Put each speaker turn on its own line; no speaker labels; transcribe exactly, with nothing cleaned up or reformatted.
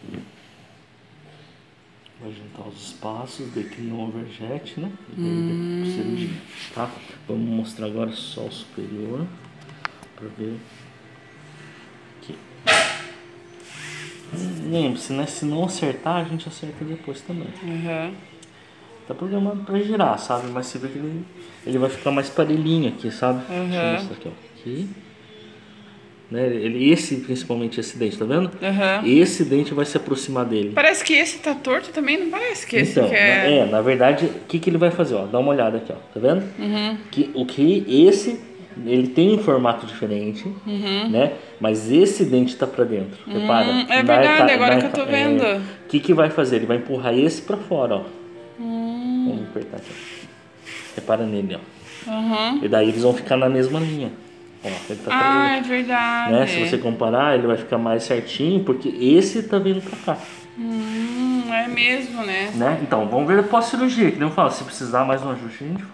Vai juntar os espaços, daí cria um overjet, né? E daí
Hum.
cirurgia, tá? Vamos mostrar agora só o superior, pra ver. Aqui. Lembre-se, né? Se não acertar, a gente acerta depois também.
Uhum.
Tá programado pra girar, sabe? Mas você vê que ele, ele vai ficar mais parelhinho aqui, sabe?
Uhum.
Deixa eu mostrar aqui, ó. Aqui. Né? Ele, esse, principalmente esse dente, tá vendo?
Uhum.
Esse dente vai se aproximar dele.
Parece que esse tá torto também, não parece que esse
Então,
que
na,
é...
é, na verdade, o que, que ele vai fazer? Ó, dá uma olhada aqui, ó, tá vendo?
Uhum.
Que, o que esse, ele tem um formato diferente,
Uhum.
né? Mas esse dente tá pra dentro,
Hum,
repara.
é
Na
verdade,
arca-
agora
na
que eu tô
arca-
vendo.
O que, que vai fazer? Ele vai empurrar esse pra fora, ó.
Hum.
Vamos apertar aqui. Repara nele, ó.
Uhum.
E daí eles vão ficar na mesma linha. Ó, ele tá
Ah,
pra...
é verdade.
né? Se você comparar, ele vai ficar mais certinho, porque esse tá vindo pra cá.
Hum, é mesmo, né?
Né? Então, vamos ver pós-cirurgia, que nem eu falo, se precisar mais um ajuste, a gente